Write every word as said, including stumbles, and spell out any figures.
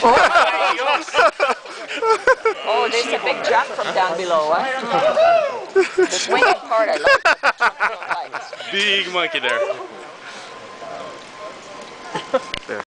Oh, there's a big drop from down below. Huh? The swinging part, I love. Big monkey there. There.